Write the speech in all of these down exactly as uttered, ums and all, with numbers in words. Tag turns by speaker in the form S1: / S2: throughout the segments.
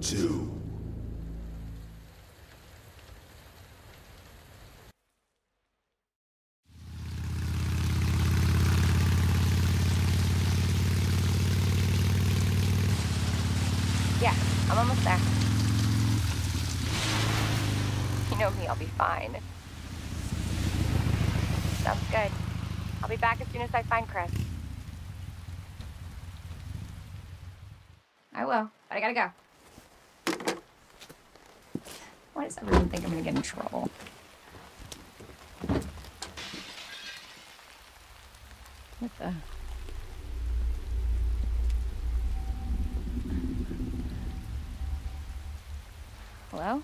S1: two.
S2: Yeah, I'm almost there. You know me, I'll be fine. Sounds good. I'll be back as soon as I find Chris. I will, but I gotta go. Why does everyone think I'm gonna get in trouble? What the? Hello?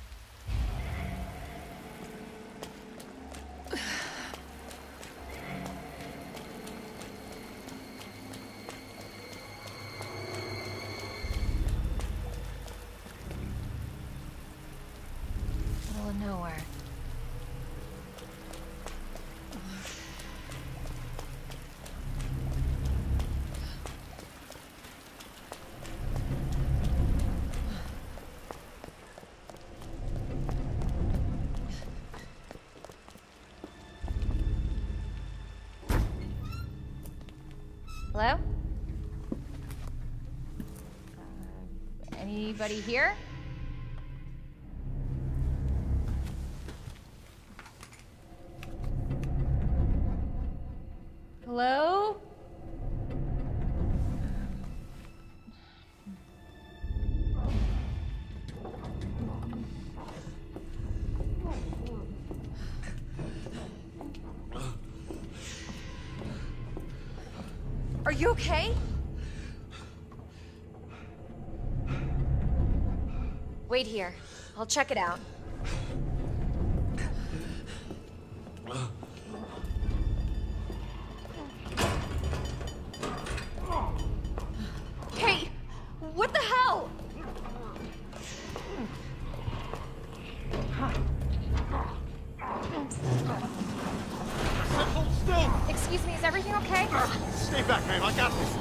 S2: Middle of nowhere. Hello? Uh, anybody here? Hello? Are you okay? Wait here. I'll check it out. Hey! What the hell?
S3: Hold still!
S2: Excuse me, is everything okay?
S3: Stay back, ma'am. I got this.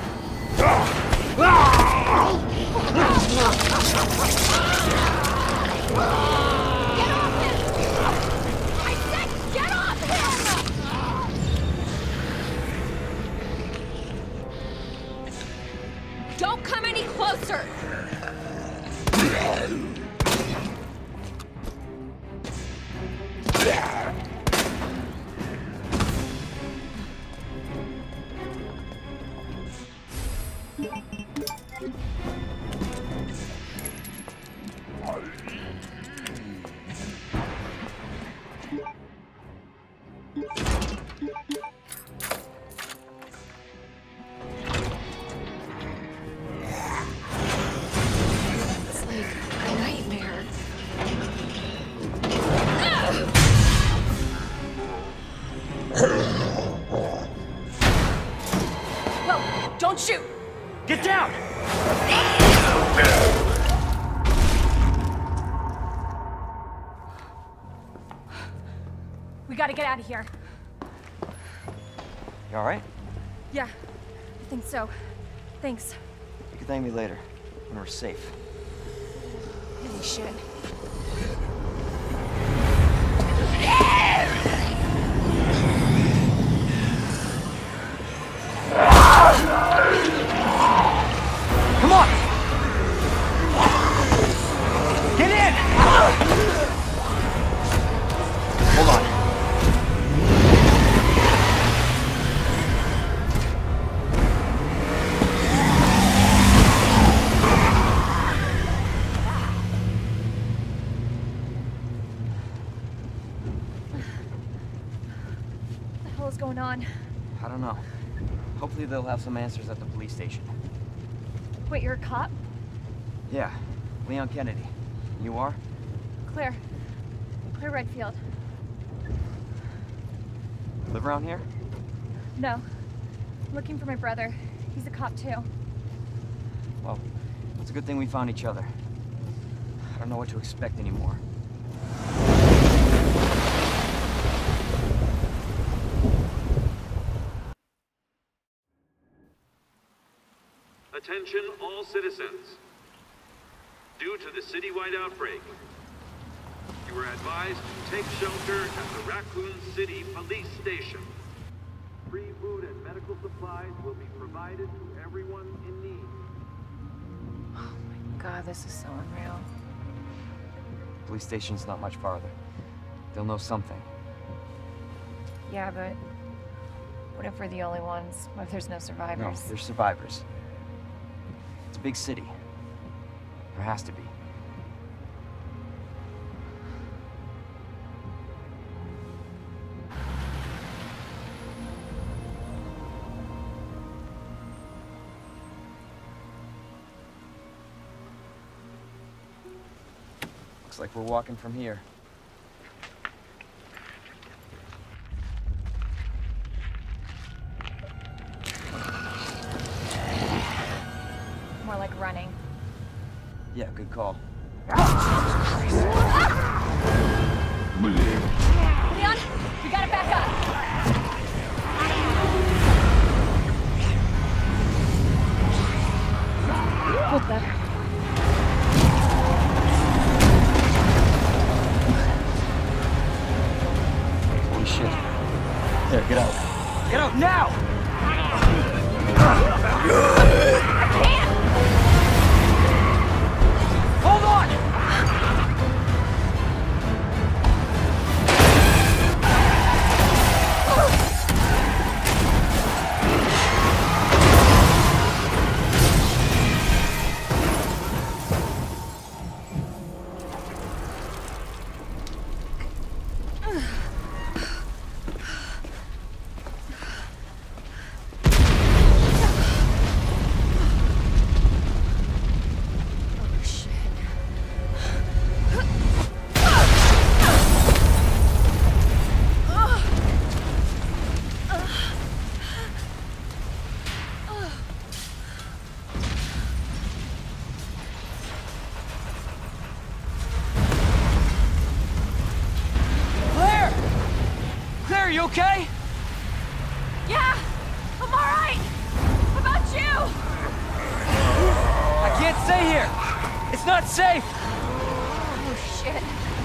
S2: Get off him! I said get off him! Don't come any closer! It's like a nightmare. Whoa! Don't shoot!
S3: Get down!
S2: We gotta get out of here.
S4: You alright?
S2: Yeah, I think so. Thanks.
S4: You can thank me later, when we're safe.
S2: Holy shit.
S4: Come on! Get in! Hold on.
S2: What the hell is going on?
S4: I don't know. Hopefully they'll have some answers at the police station.
S2: Wait, you're a cop?
S4: Yeah, Leon Kennedy. You are?
S2: Claire. Claire Redfield.
S4: Live around here?
S2: No. I'm looking for my brother. He's a cop too.
S4: Well, it's a good thing we found each other. I don't know what to expect anymore.
S5: Attention all citizens.
S1: due to the citywide outbreak. You were advised to take shelter at the Raccoon City Police Station. Free food and medical supplies will be provided to everyone in need.
S2: Oh my god, this is so unreal.
S4: Police station's not much farther. They'll know something.
S2: Yeah, but what if we're the only ones? What if there's no
S4: No,
S2: survivors?
S4: they're survivors. It's a big city. There has to be. Looks like we're walking from here.
S2: More like running.
S4: Yeah, good call.
S2: Leon, we gotta back up. What the?
S4: Holy shit. There, get out. Get out now!
S2: I can't!
S4: Hold on! Claire, you okay?
S2: Yeah, I'm all right. How about you?
S4: I can't stay here. It's not safe.
S2: Oh, shit.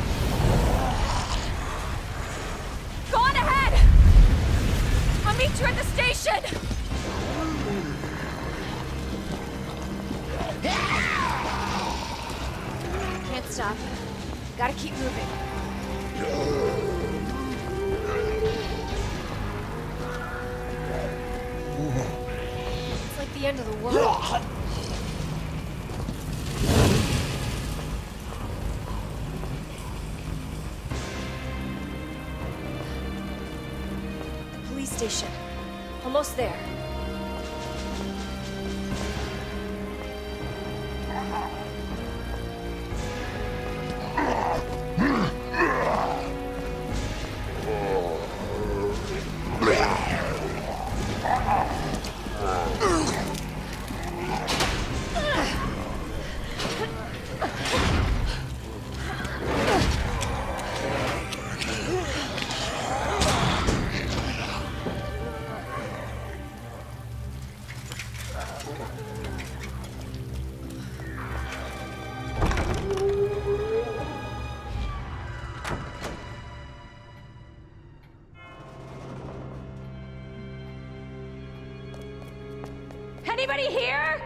S2: Go on ahead. I'll meet you at the station. Can't stop. Gotta keep moving. It's like the end of the world. The police station. Almost there. Anybody here?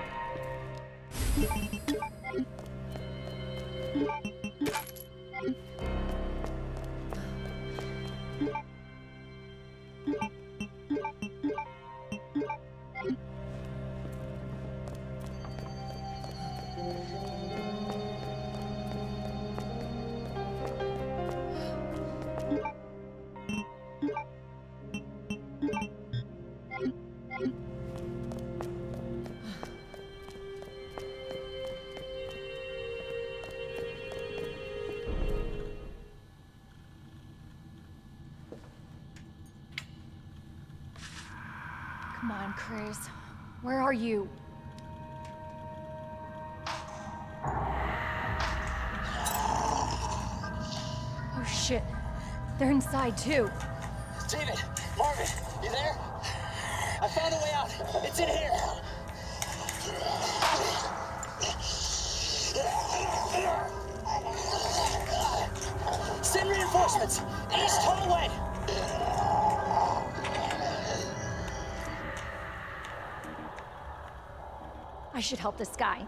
S2: Come on, Chris. Where are you? Oh shit. They're inside too.
S5: David! Marvin! You there? I found a way out! It's in here! Reinforcements! East hallway!
S2: I should help this guy.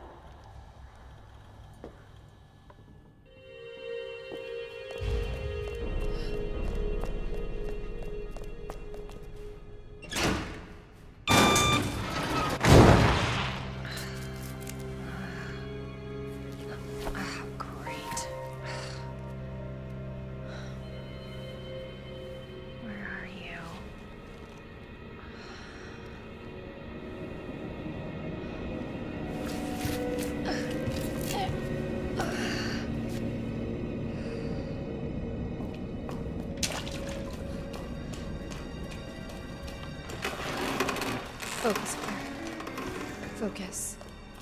S2: Focus, Claire. Focus.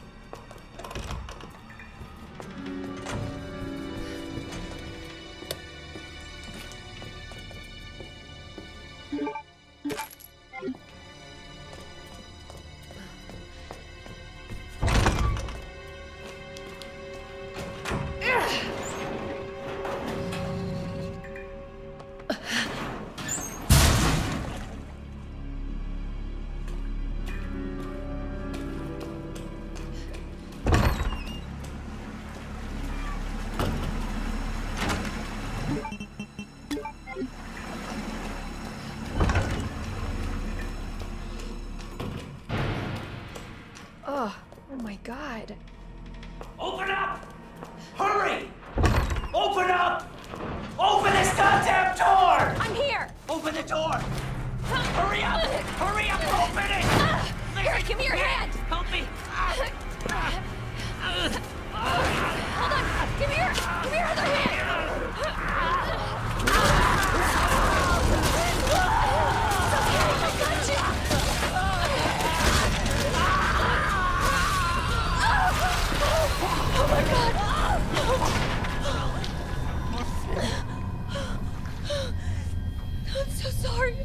S2: Oh, oh my God.
S6: Open up! Hurry! Open up! Open this goddamn door!
S2: I'm here!
S6: Open the door! Hurry up! Hurry up! Open it!
S2: Here, give me your hand!
S6: Help me!
S2: Hold on! Give me your, give me your other hand! It's okay, I got you! Oh my God! I'm so sorry.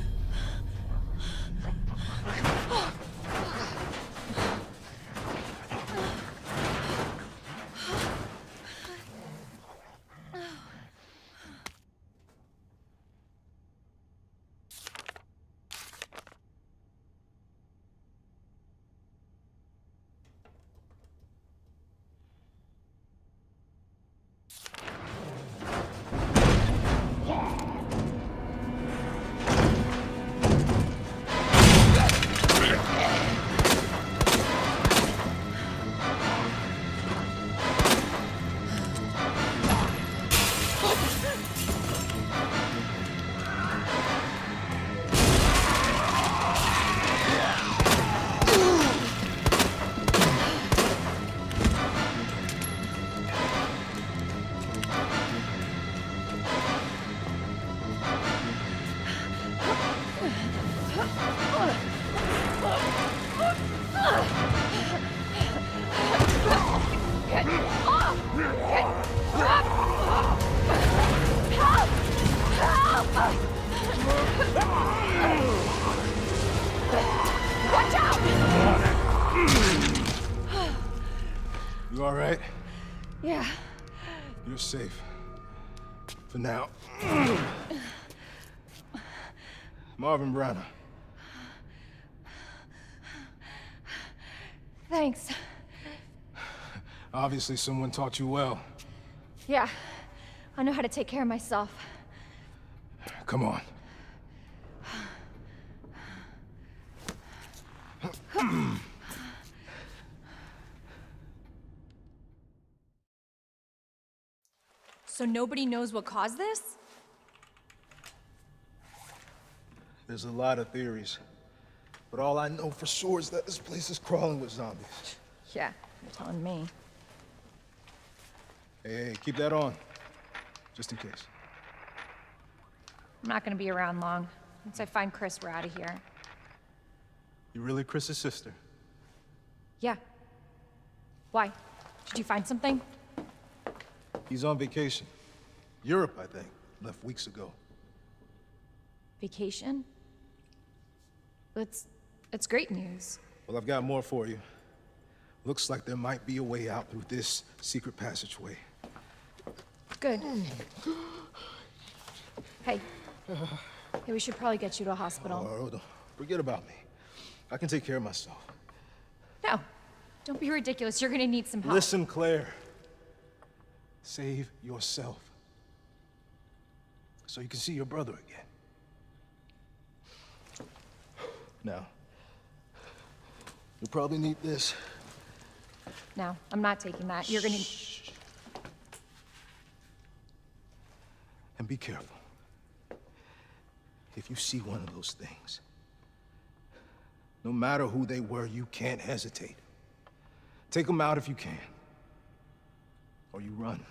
S3: You all right?
S2: Yeah.
S3: You're safe. For now. Marvin Branagh.
S2: Thanks.
S3: Obviously someone taught you well.
S2: Yeah. I know how to take care of myself.
S3: Come on.
S2: So nobody knows what caused this?
S3: There's a lot of theories. But all I know for sure is that this place is crawling with zombies.
S2: Yeah, you're telling me.
S3: Hey, hey, keep that on. Just in case.
S2: I'm not gonna be around long. Once I find Chris, we're out of here.
S3: You really Chris's sister?
S2: Yeah. Why? Did you find something?
S3: He's on vacation. Europe, I think. Left weeks ago.
S2: Vacation? It's... it's great news.
S3: Well, I've got more for you. Looks like there might be a way out through this secret passageway.
S2: Good.
S7: Hey. Hey, we should probably get you to a hospital.
S3: Oh, don't forget about me. I can take care of myself.
S7: No. Don't be ridiculous. You're gonna need some help.
S3: Listen, Claire. Save yourself. So you can see your brother again. Now, you'll probably need this.
S7: No, I'm not taking that. You're gonna...
S3: Shh. And be careful. If you see one of those things, no matter who they were, you can't hesitate. Take them out if you can. Or you run.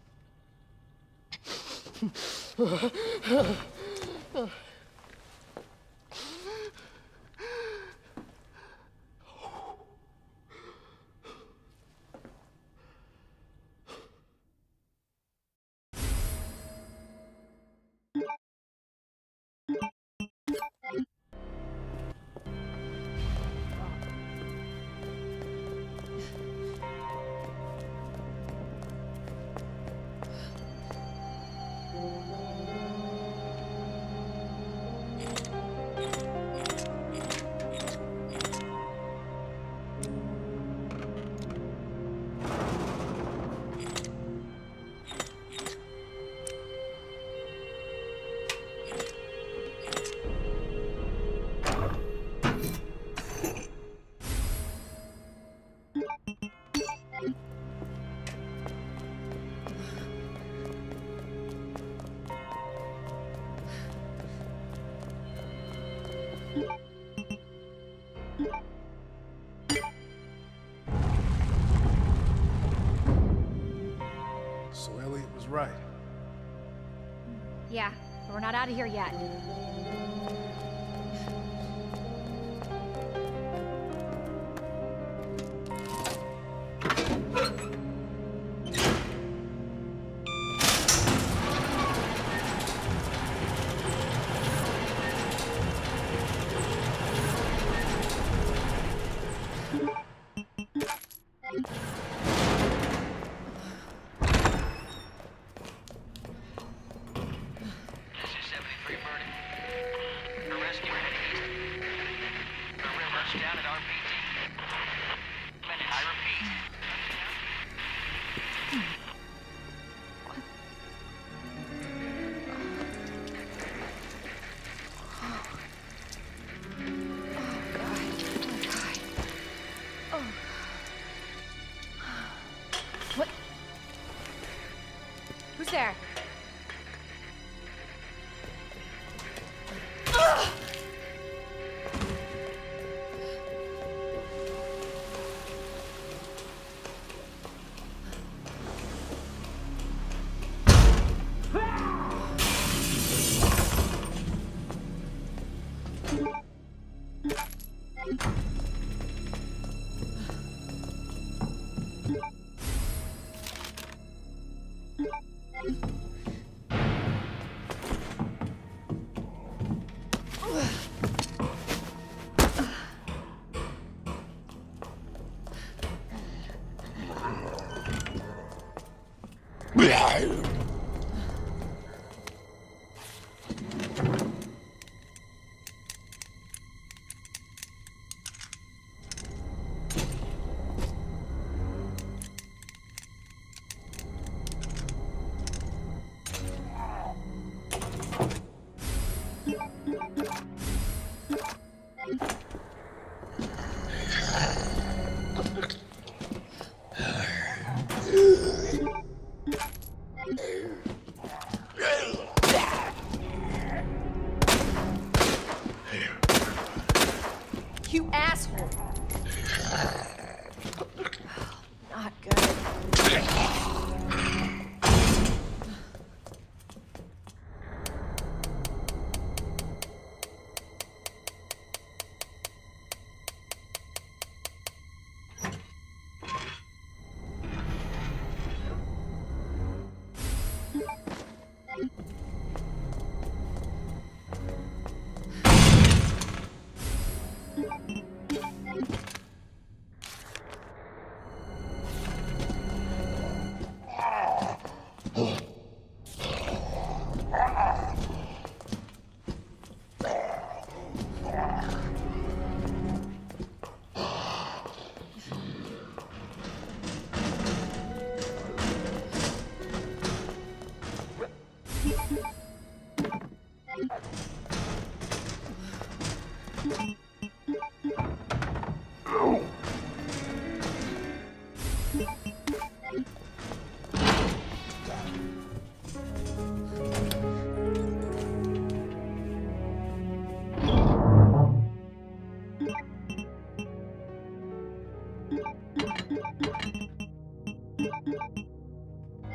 S3: So Elliot was right.
S7: Yeah, but we're not out of here yet. There.
S8: Hey.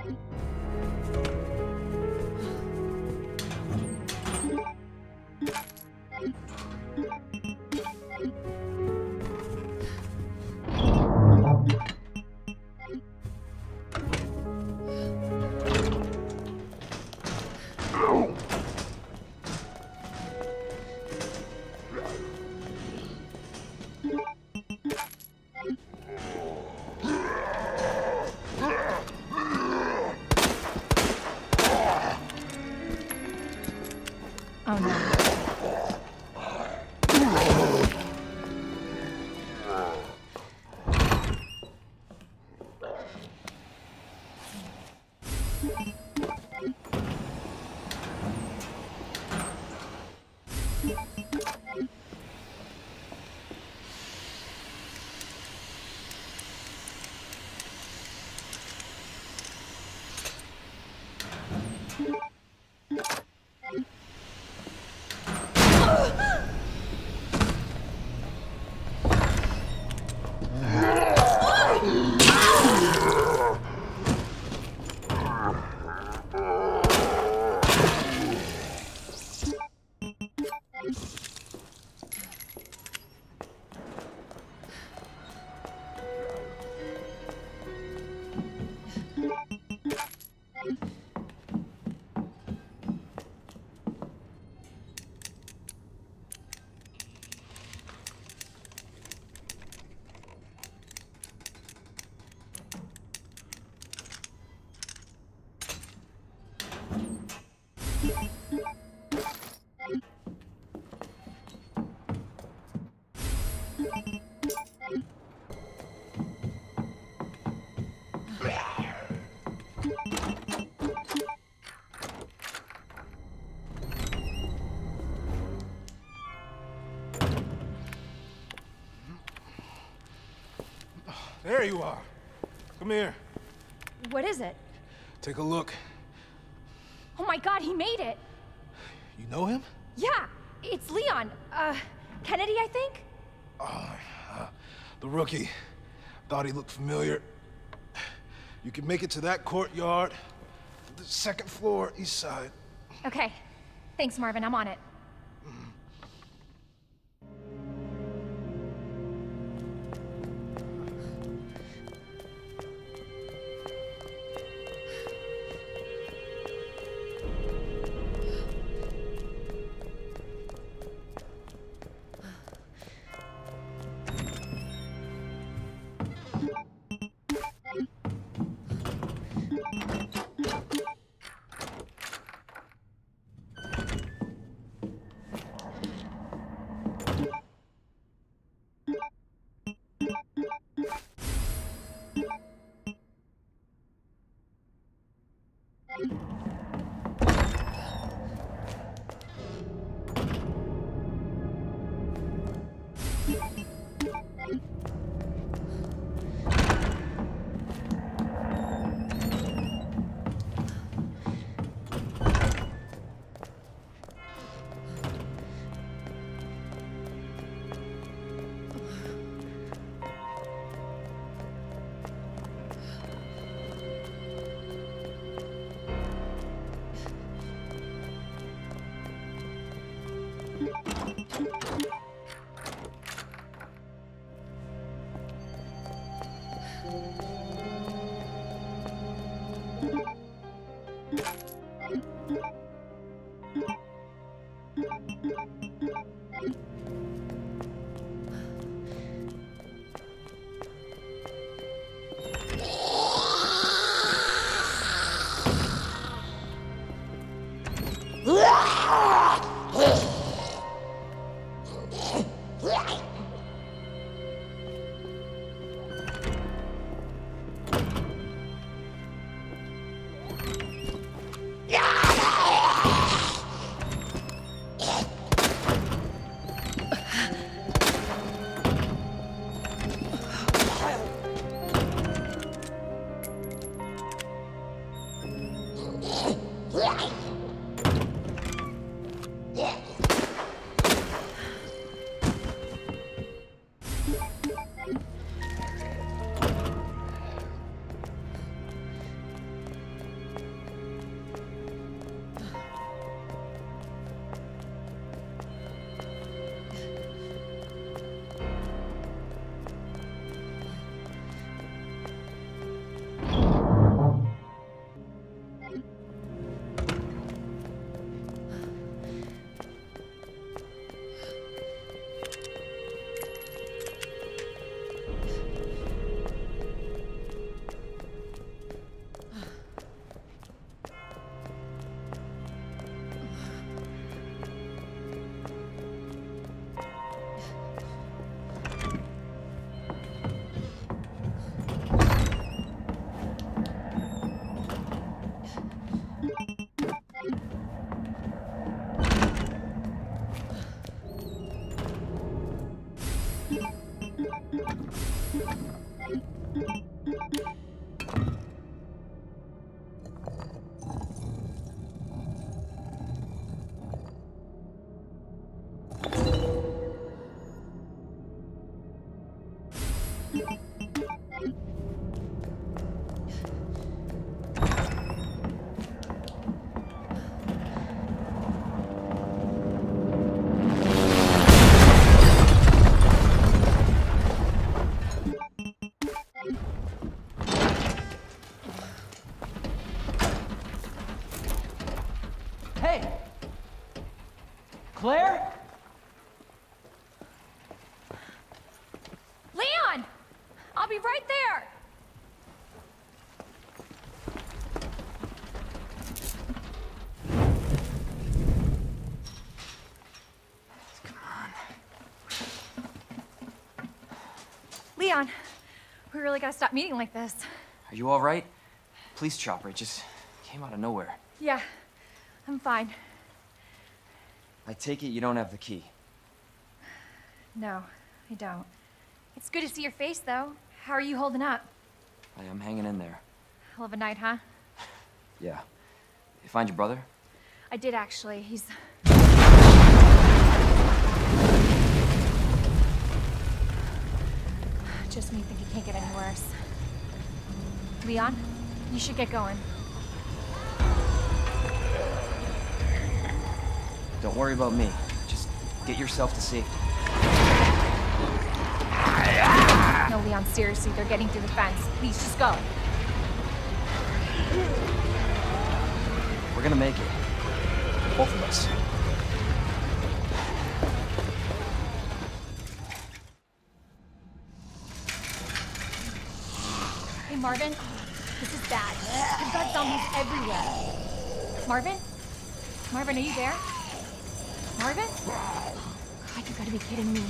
S2: Oh no.
S3: There you are. Come here.
S7: What is it?
S3: Take a look.
S7: Oh my god, he made it!
S3: You know him?
S7: Yeah, it's Leon. Uh, Kennedy, I think?
S3: Oh, uh, the rookie. Thought he looked familiar. You can make it to that courtyard. The second floor, east side.
S7: Okay. Thanks, Marvin. I'm on it.
S4: Hey! Claire?
S7: Leon! I'll be right there! Leon, we really gotta stop meeting like this.
S4: Are you all right? Police chopper, it just came out of nowhere.
S7: Yeah, I'm fine.
S4: I take it you don't have the key.
S7: No, I don't. It's good to see your face, though. How are you holding up?
S4: I am hanging in there.
S7: Hell of a night, huh?
S4: Yeah. You find your brother?
S7: I did, actually. He's... Just when you think it can't get any worse. Leon, you should get going.
S4: Don't worry about me. Just get yourself to safety.
S7: No, Leon, seriously, they're getting through the fence. Please, just go.
S4: We're gonna make it. Both of us.
S7: Hey, Marvin, this is bad. We've got zombies everywhere. Marvin? Marvin, are you there? Marvin? God, you gotta be kidding me.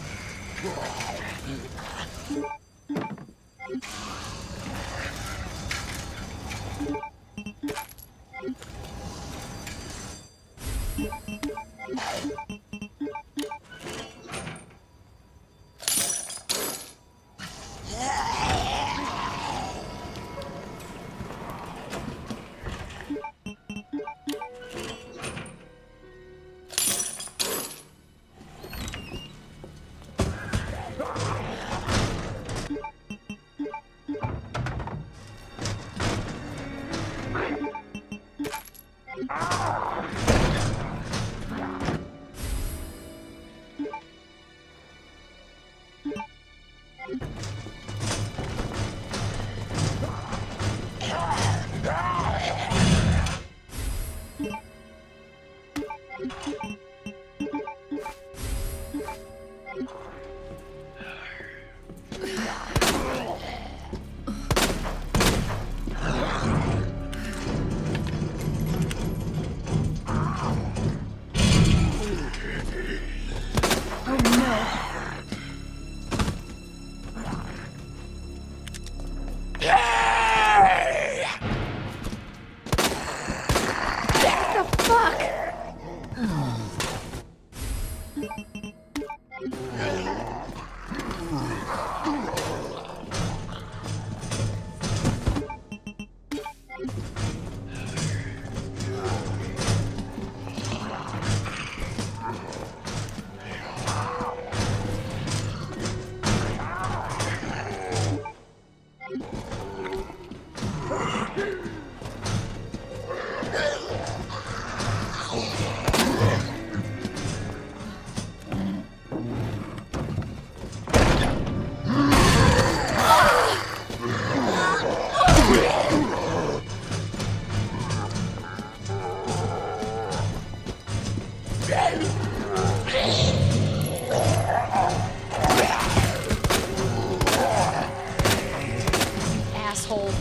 S7: Asshole.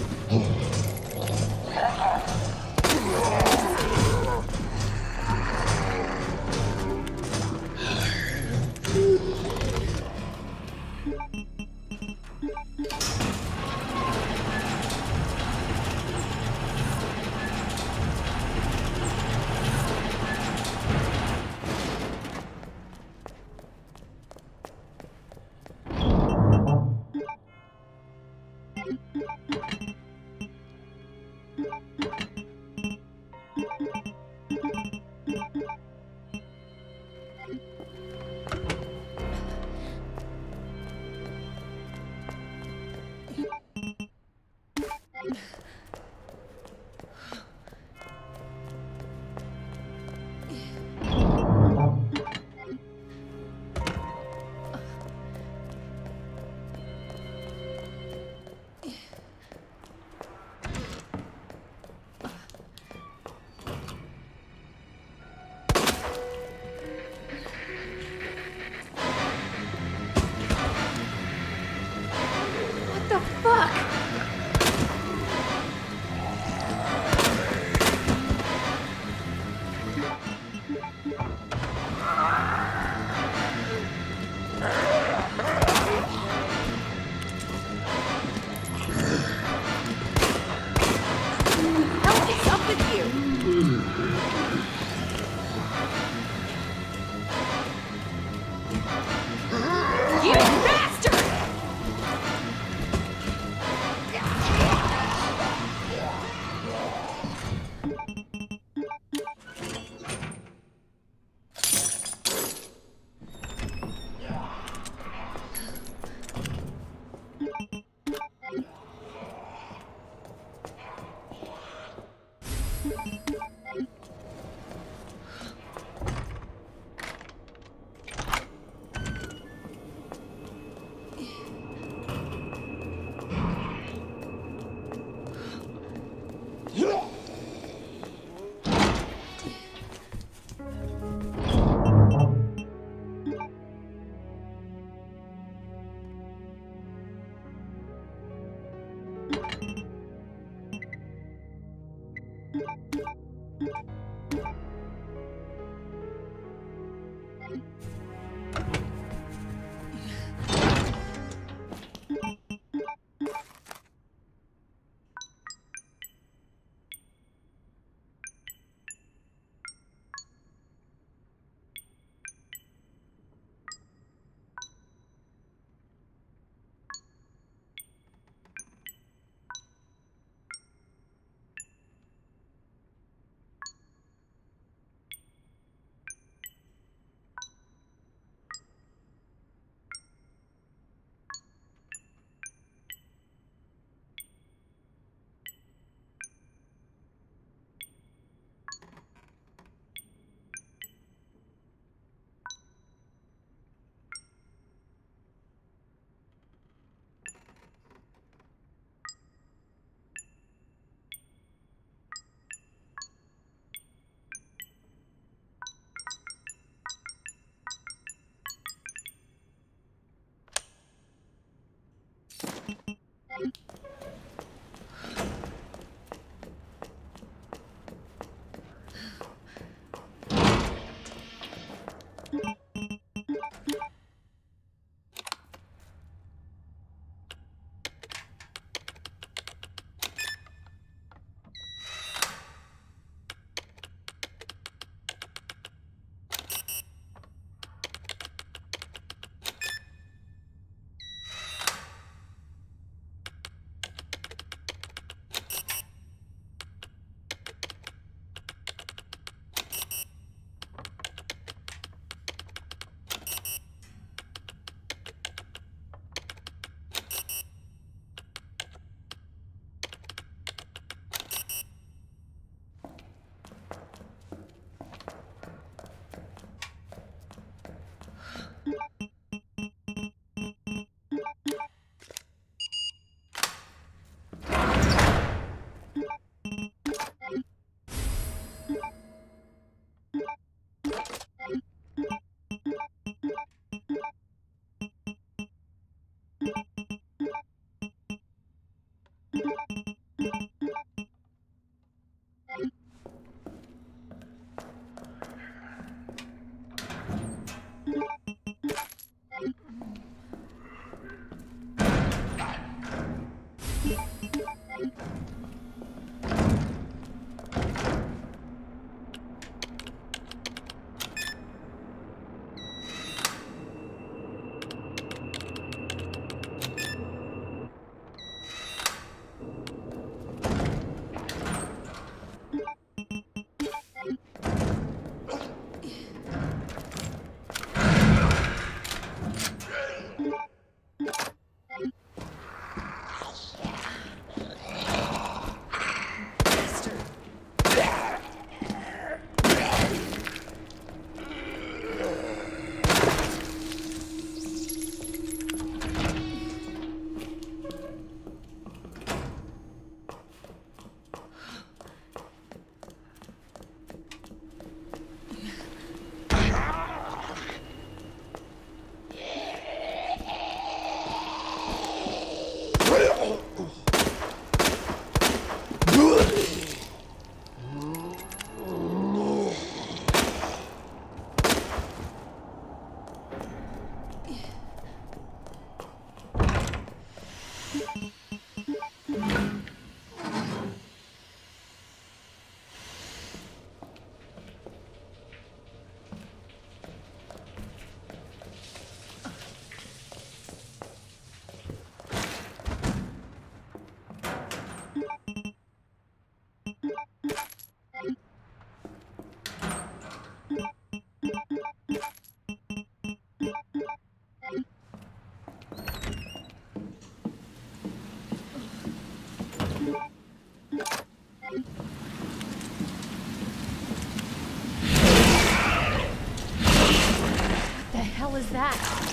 S7: that?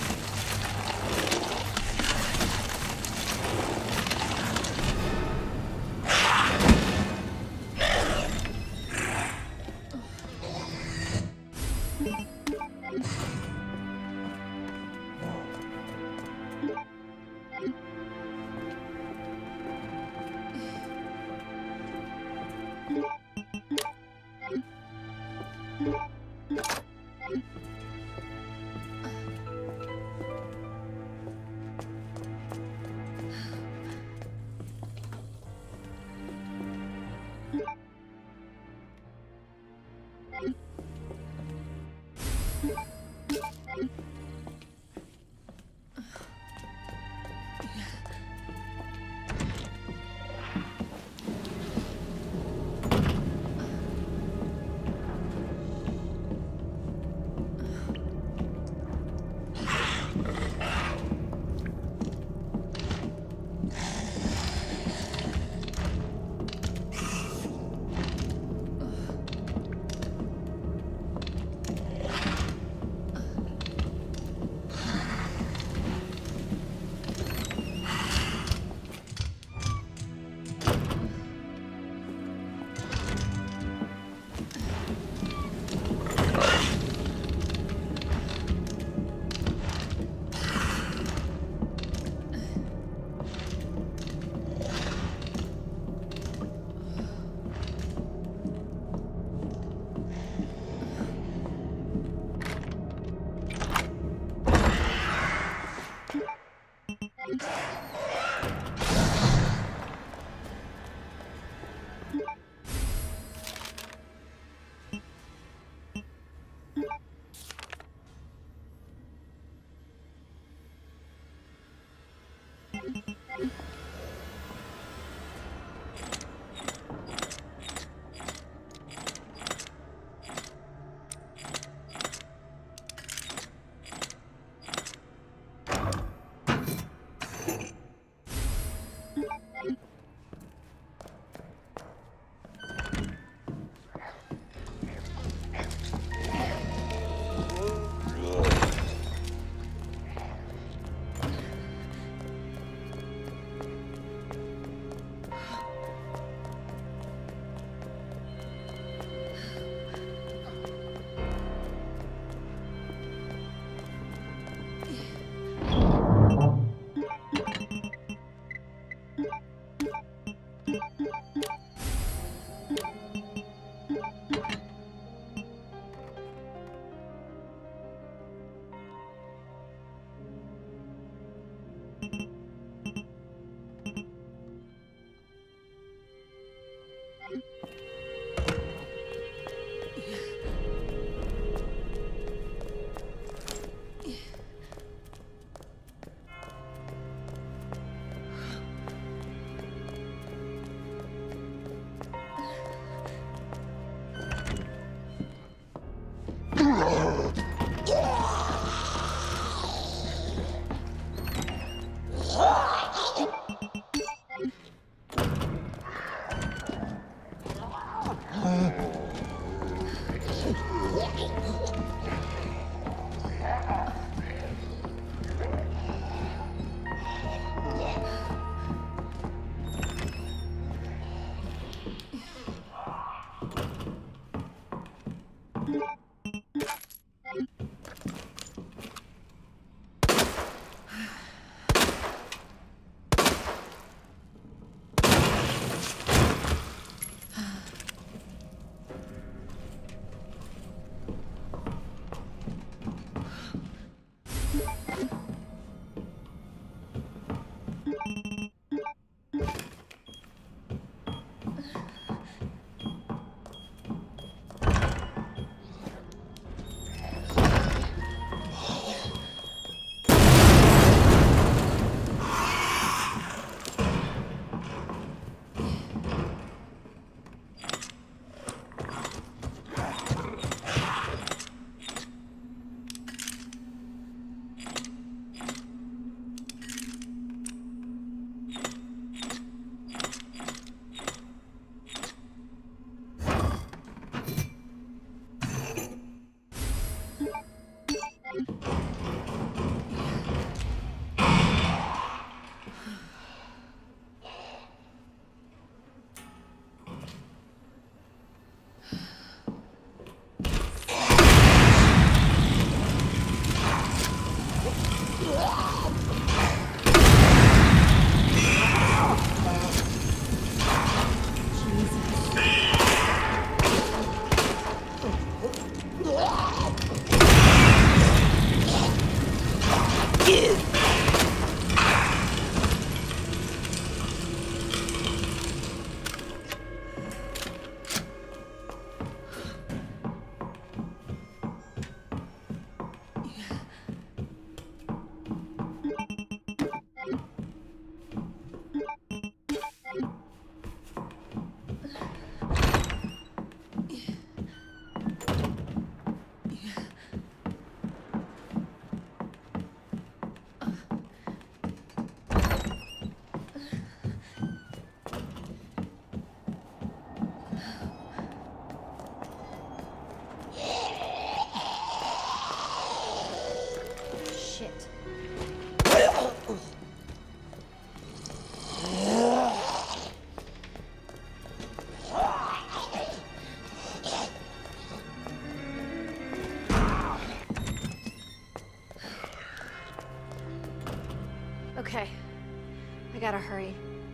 S7: gotta hurry.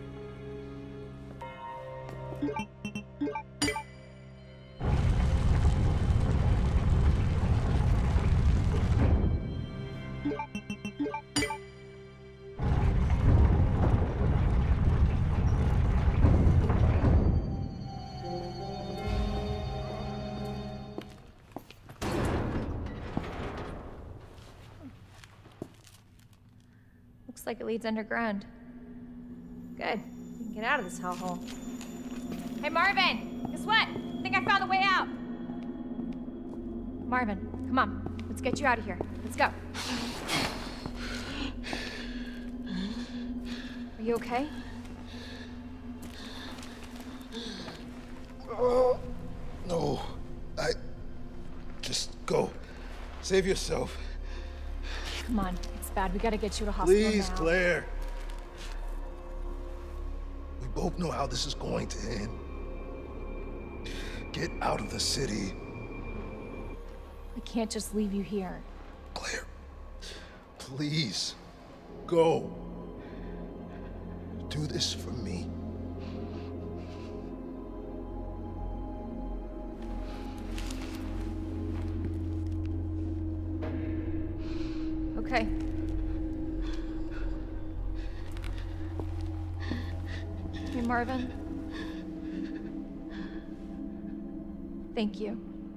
S7: Looks like it leads underground. Good. We can get out of this hellhole. Hey, Marvin! Guess what? I think I found the way out! Marvin, come on. Let's get you out of here. Let's go. Are you okay?
S3: Oh, no. I... Just go. Save yourself.
S7: Come on. It's bad. We gotta get you to hospital
S3: Please,
S7: now.
S3: Claire. We both know how this is going to end. Get out of the city.
S7: I can't just leave you here.
S3: Claire, please, go. Do this for me.
S7: Okay. Hey, Marvin. Thank you.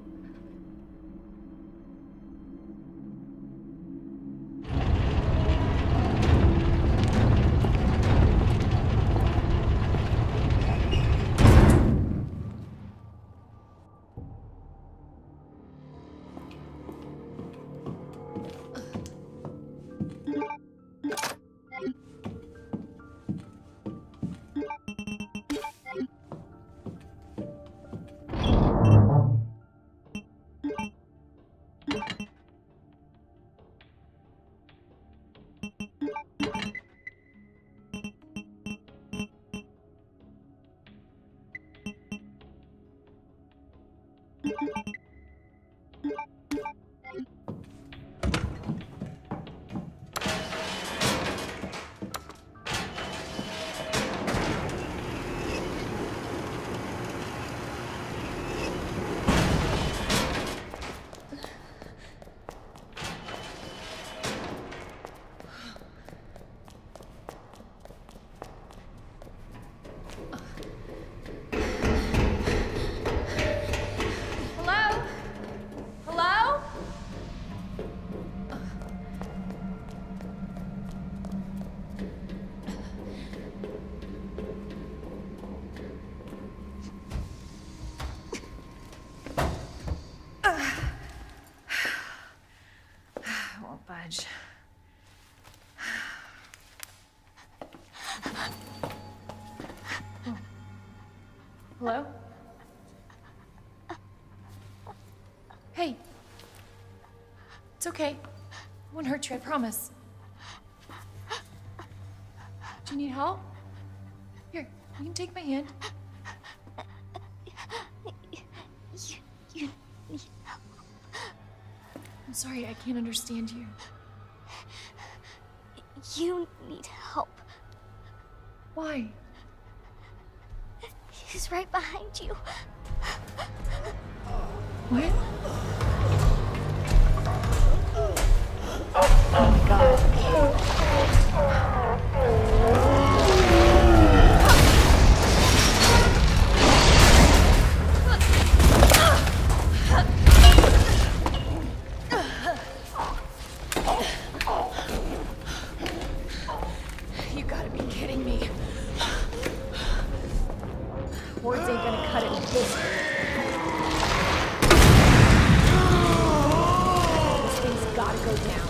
S7: Budge. Oh. Hello? Hey. It's okay. I won't hurt you, I promise. Do you need help? Here, you can take my hand.
S8: You, you need help.
S7: I'm sorry, I can't understand you.
S8: You need help.
S7: Why?
S8: He's right behind you.
S7: What? Oh my God. You gotta be kidding me. Words ain't gonna cut it with this. This thing's gotta go down.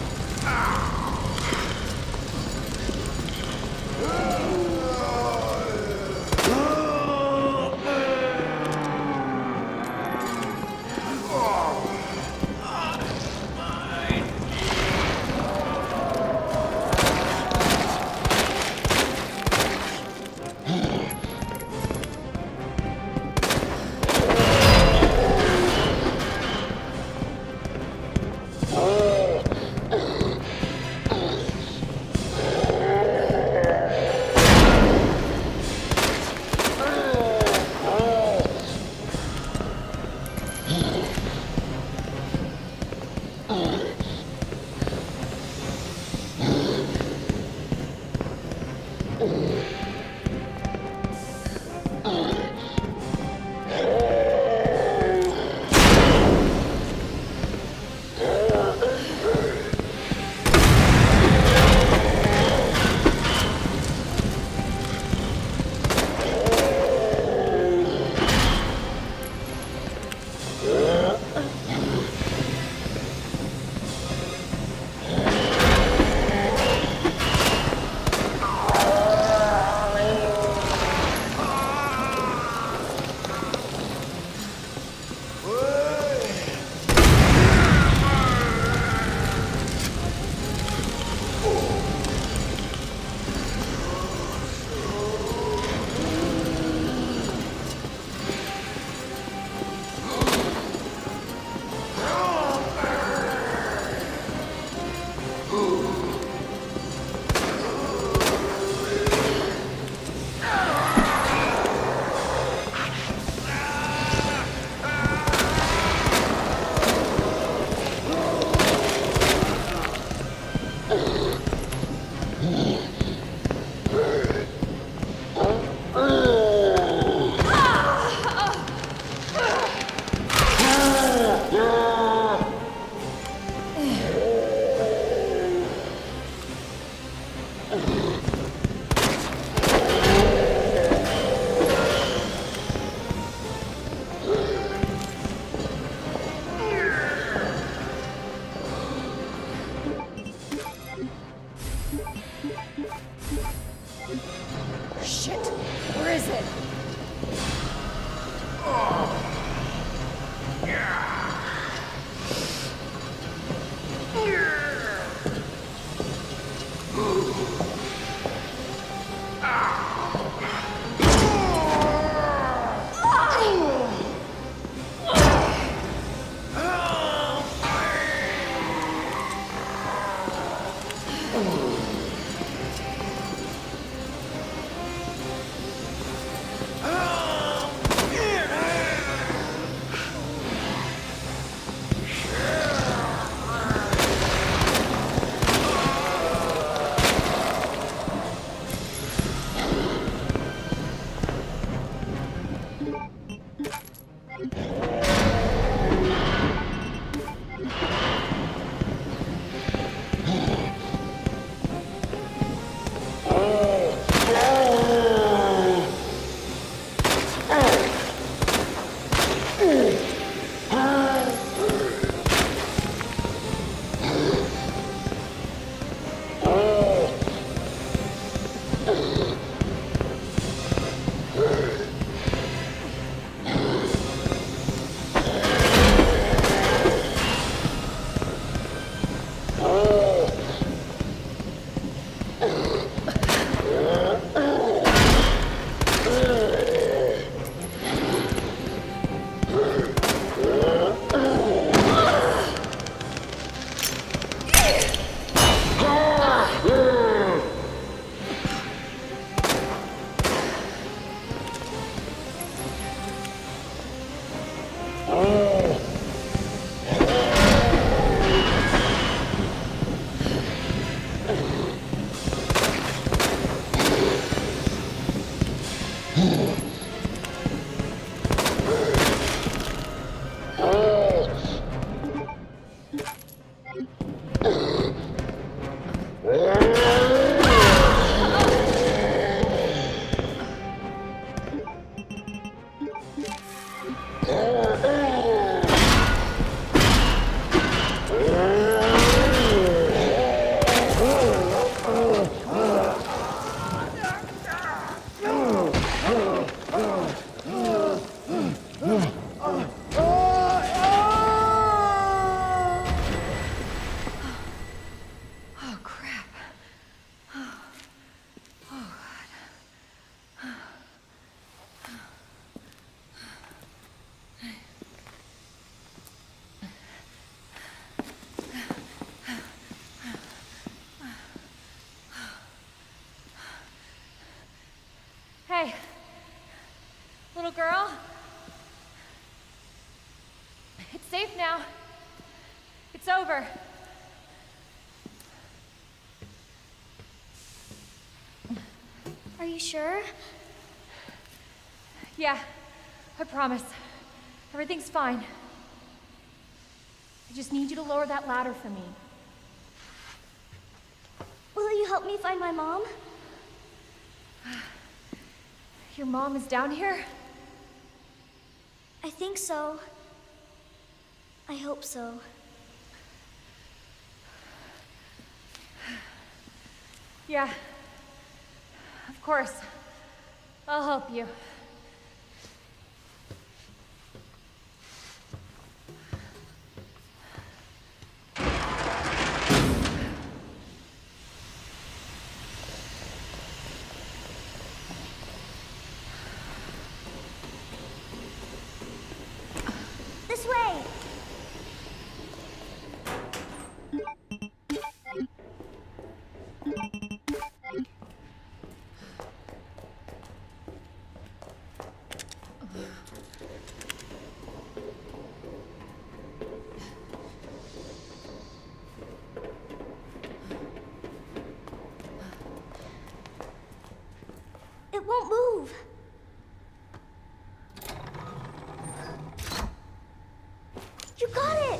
S7: Hey, little girl. It's safe now. It's over.
S8: Are you sure?
S7: Yeah, I promise. Everything's fine. I just need you to lower that ladder for me.
S8: Will you help me find my mom?
S7: Your mom is down here?
S8: I think so. I hope so.
S7: Yeah, of course. I'll help you.
S8: This way! It won't move. You got it!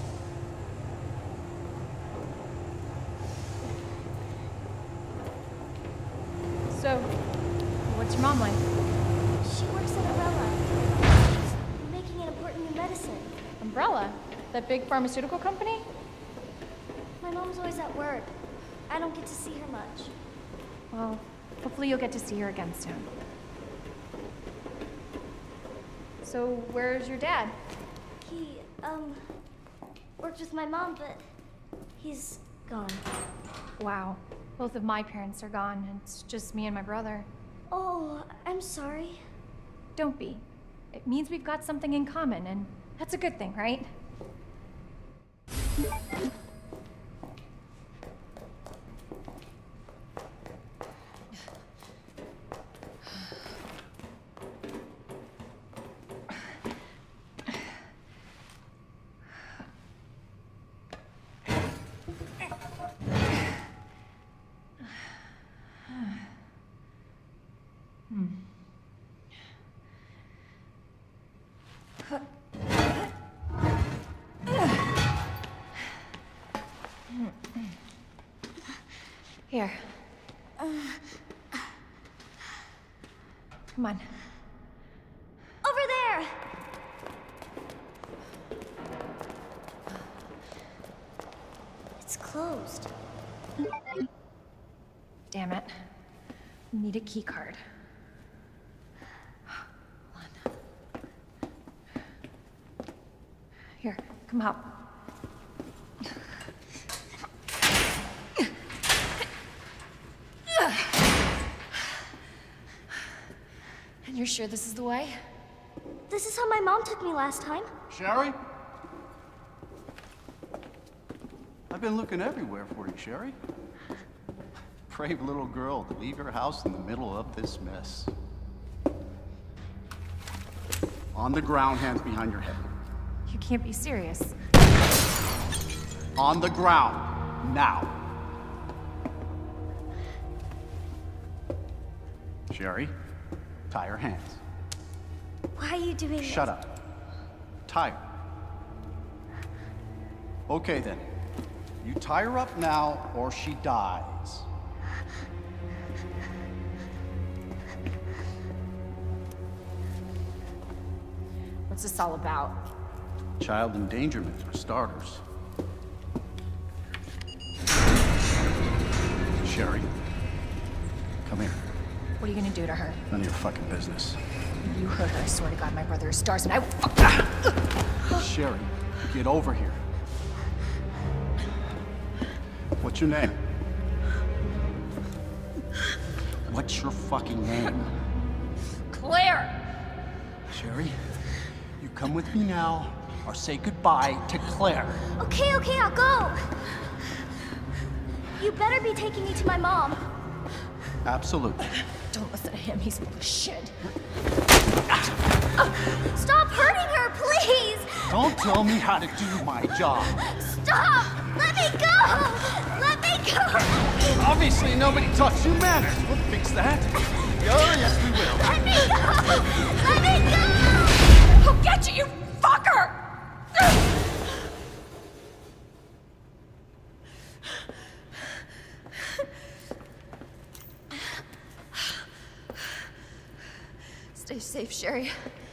S7: So, what's your mom like?
S8: She works at Umbrella. She's making an important new medicine.
S7: Umbrella? That big pharmaceutical company?
S8: My mom's always at work. I don't get to see her much.
S7: Well, hopefully you'll get to see her again soon. So, where's your dad?
S8: He, um, worked with my mom, but he's gone.
S7: Wow. Both of my parents are gone, and it's just me and my brother.
S8: Oh, I'm sorry.
S7: Don't be. It means we've got something in common, and that's a good thing, right? Here. Come on.
S8: Over there! It's closed.
S7: Damn it. We need a key card. Hold on. Here, come out. And you're sure this is the way?
S8: This is how my mom took me last time.
S9: Sherry? I've been looking everywhere for you, Sherry. Brave little girl to leave your house in the middle of this mess. On the ground, hands behind your head.
S7: You can't be serious.
S9: On the ground, now. Sherry, tie your hands.
S8: Why are you doing this?
S9: Shut up. Tie her. Okay then. You tie her up now, or she dies.
S7: What's this all about?
S9: Child endangerment, for starters. Sherry, come here.
S7: What are you gonna do to her?
S9: None of your fucking business.
S7: You hurt her. I swear to God, my brother is stars, and I will fuck.
S9: Sherry, get over here. What's your name? What's your fucking name?
S7: Claire!
S9: Sherry, you come with me now, or say goodbye to Claire.
S8: Okay, okay, I'll go. You better be taking me to my mom.
S9: Absolutely.
S7: Don't listen to him. He's full of shit.
S8: Stop hurting her, please!
S9: Don't tell me how to do my job.
S8: Stop! Let me go! Let me go!
S9: Obviously, nobody taught you manners. We'll fix that. Oh, yes, we will.
S8: Let me go! Let me go!
S7: I'll get you, you fucker! Stay safe, Sherry.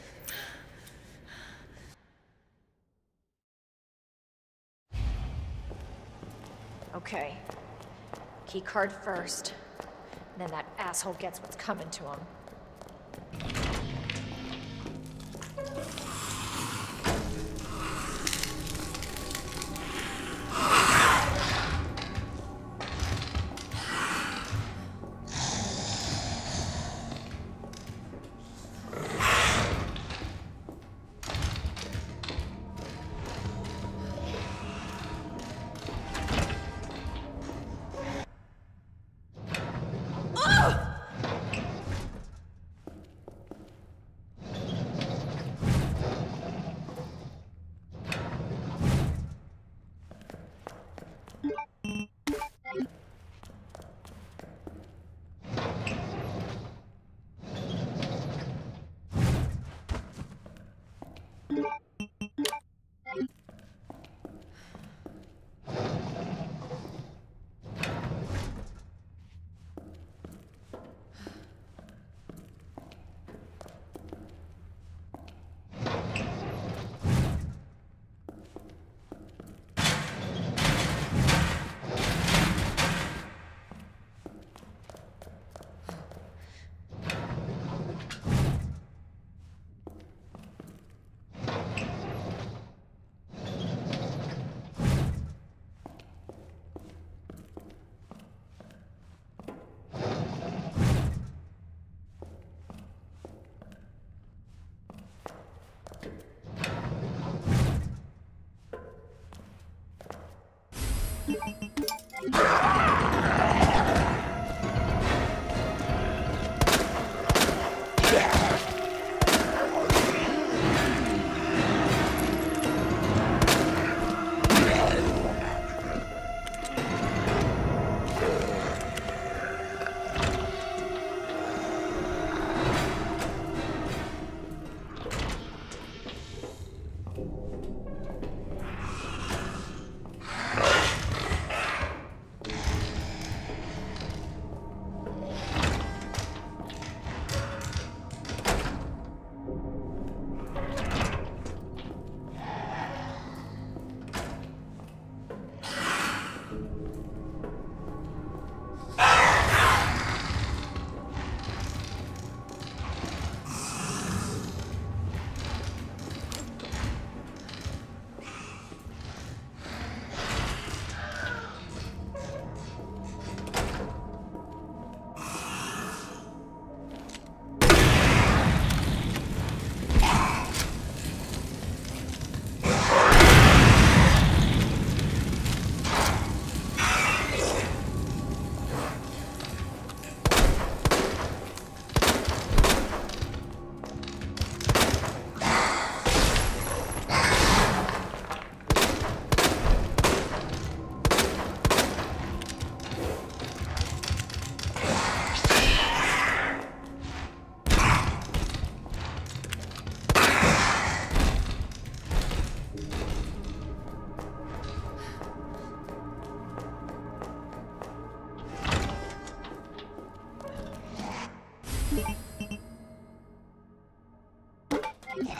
S7: Okay. Key card first. Then that asshole gets what's coming to him.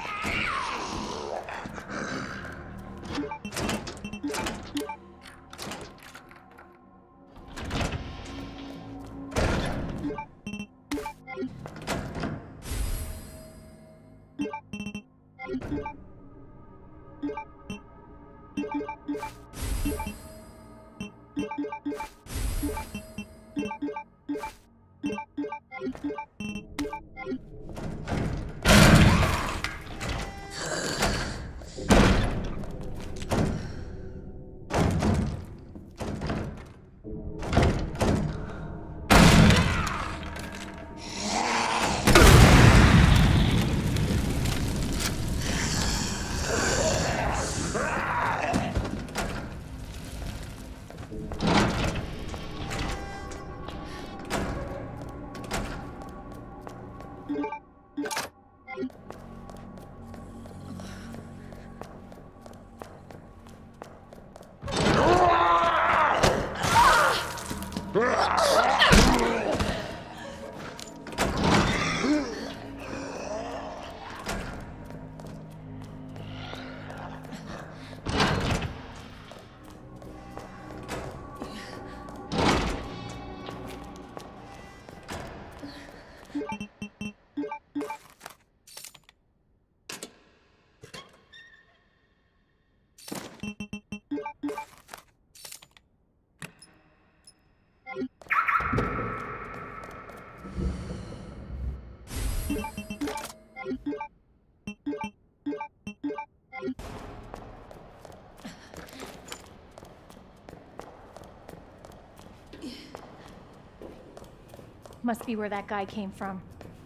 S7: Must be where that guy came from.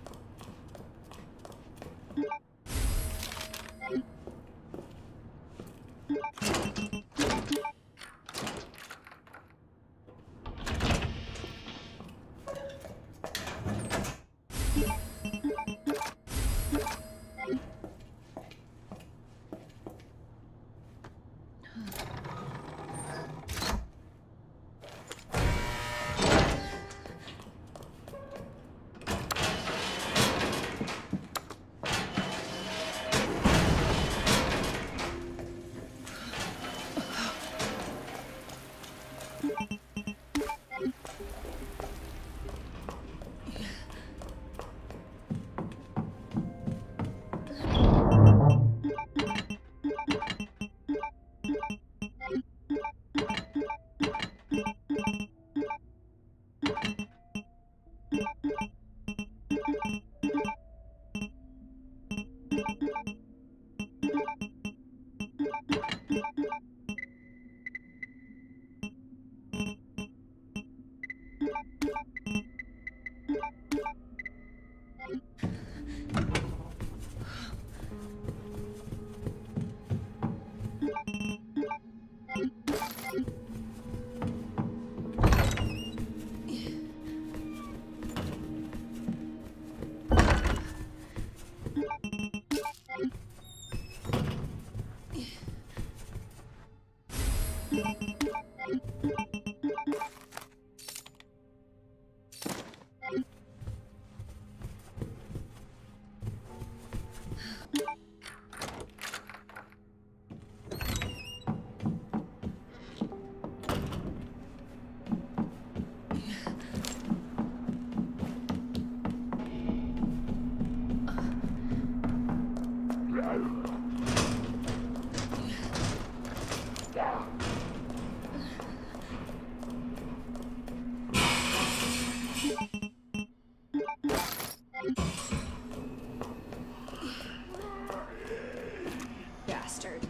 S2: Bastard.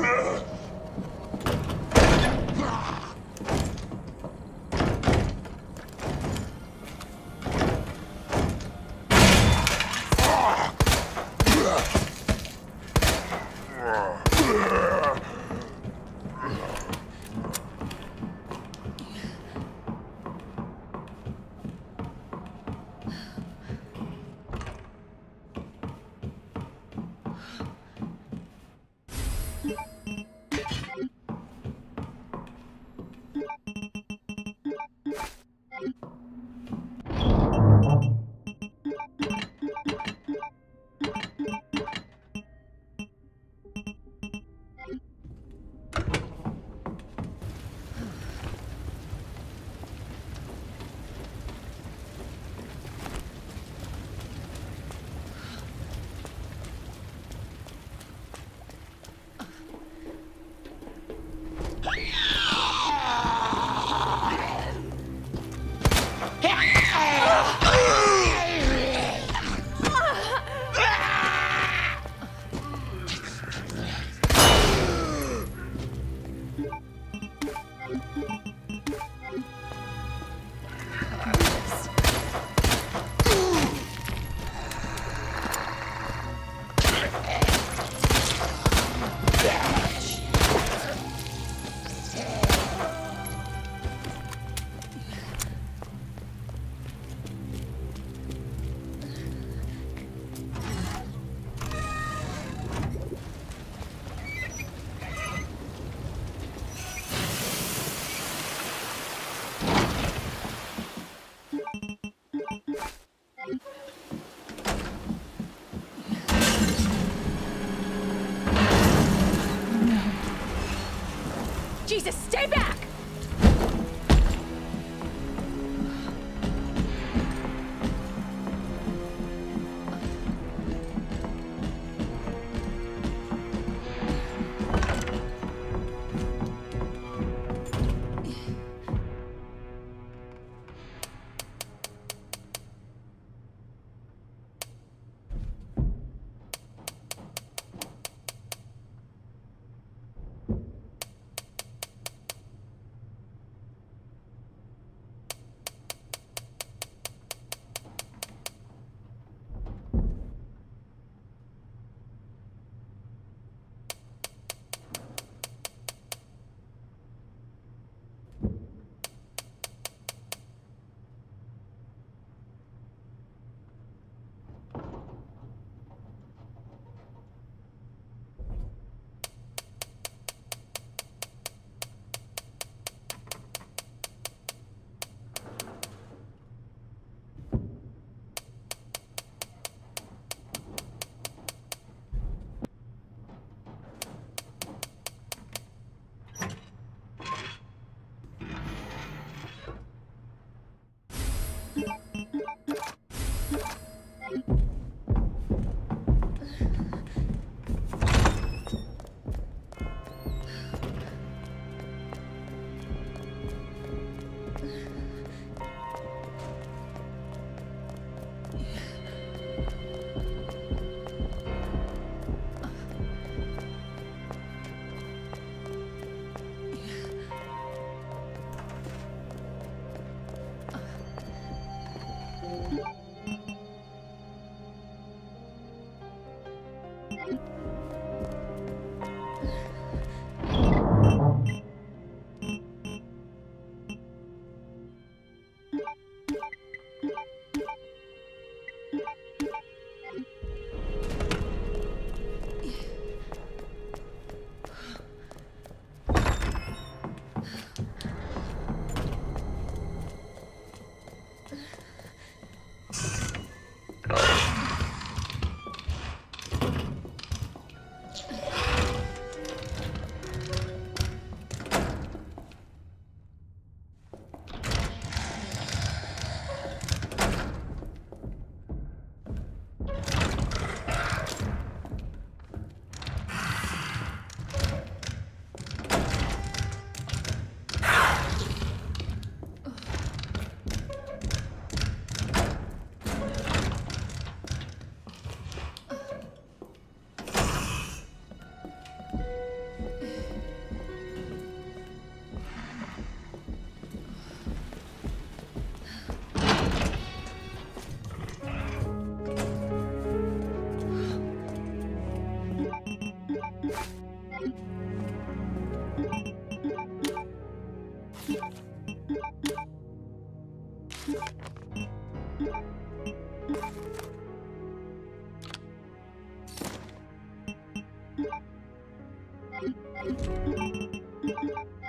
S7: Jesus, stay back!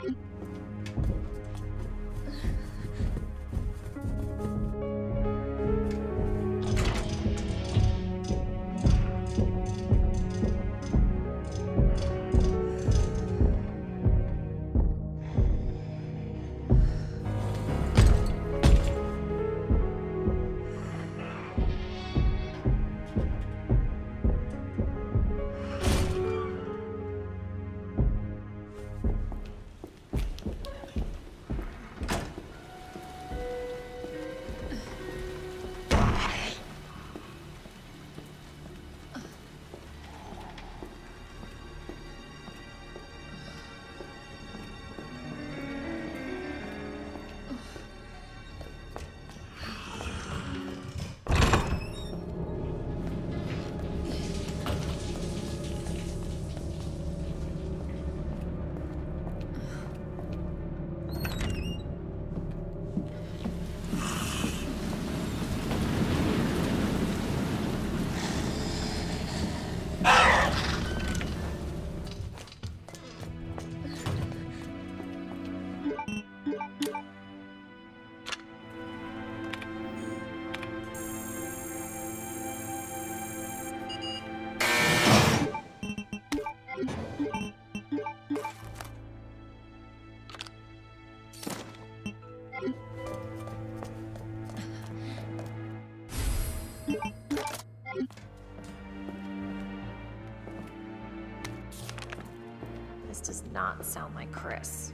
S7: This does not sound like Chris.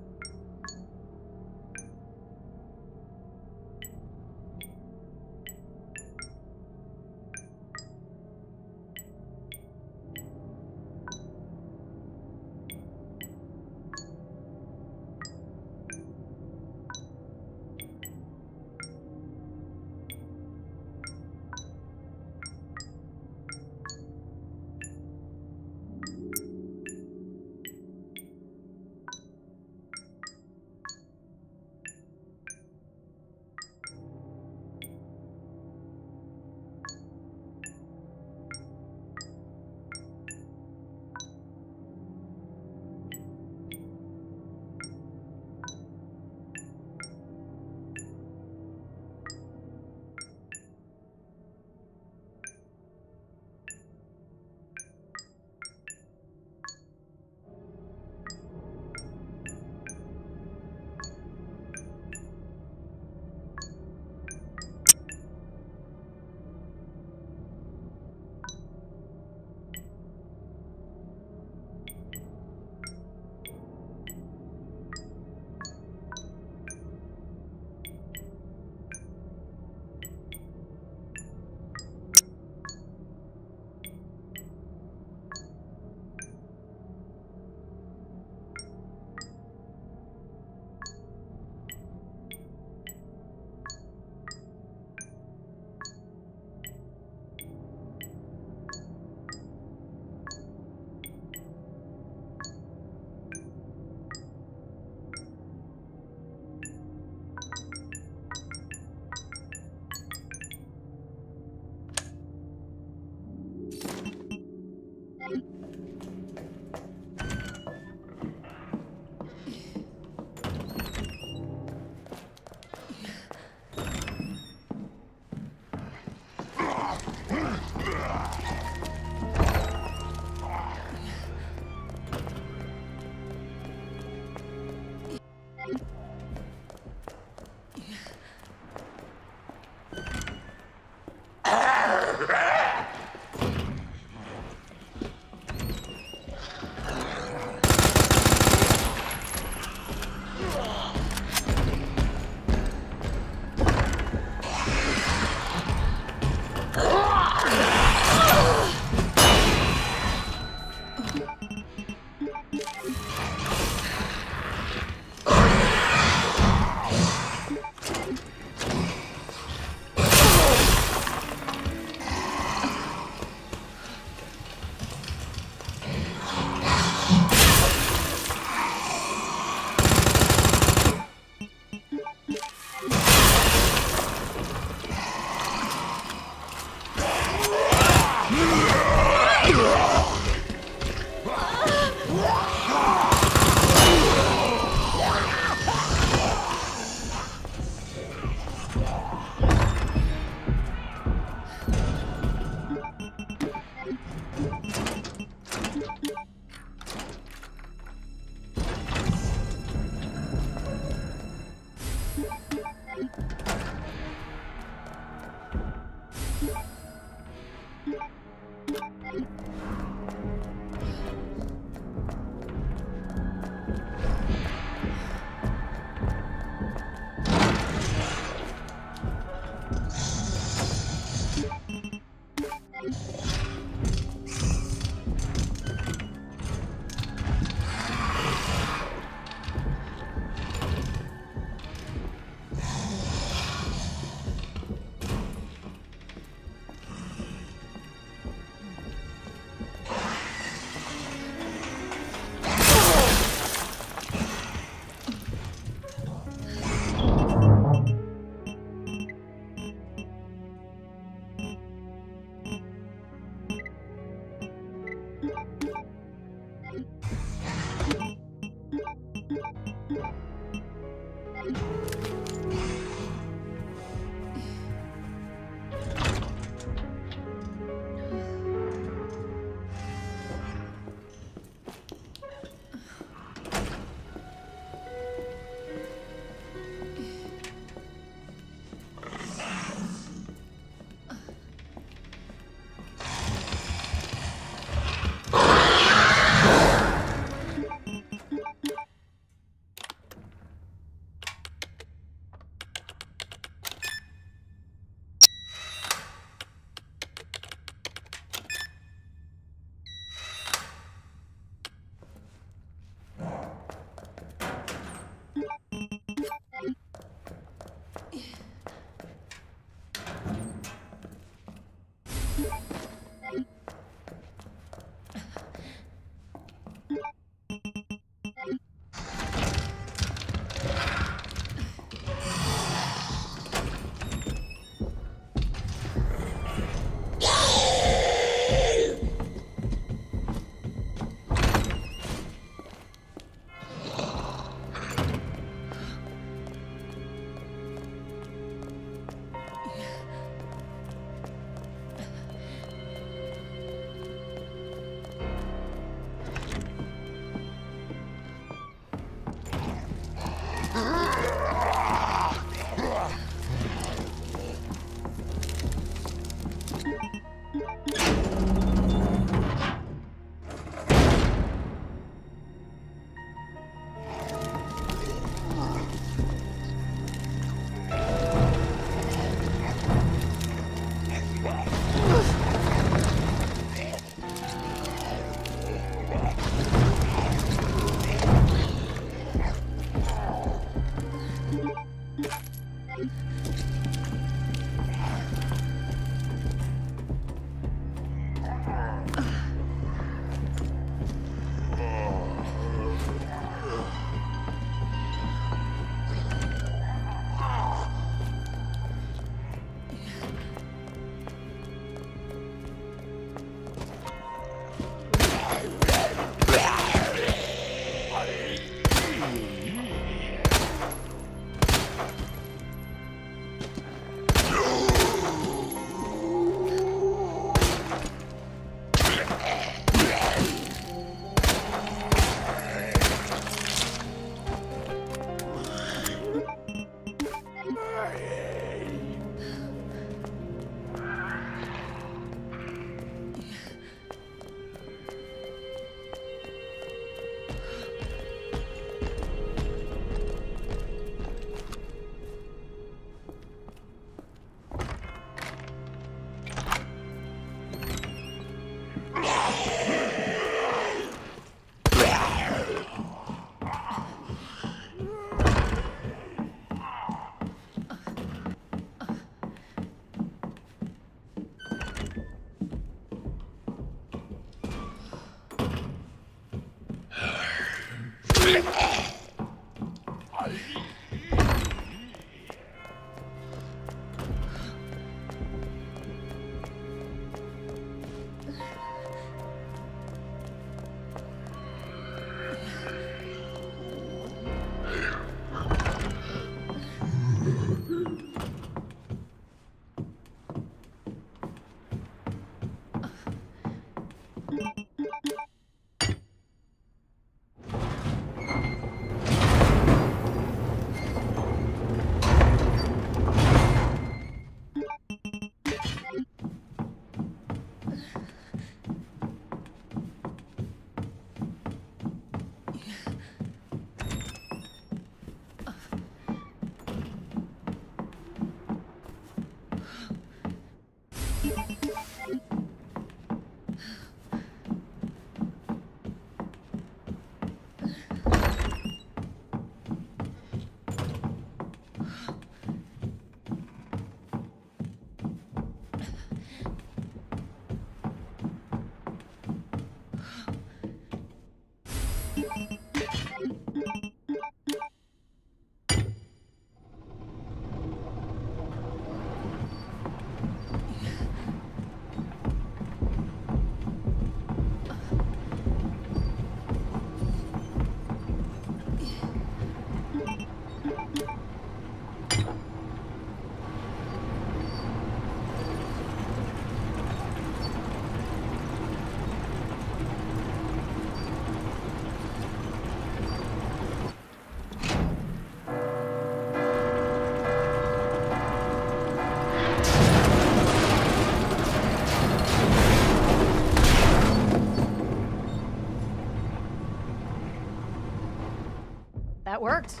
S7: That worked.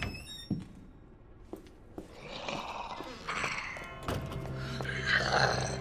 S8: Uh.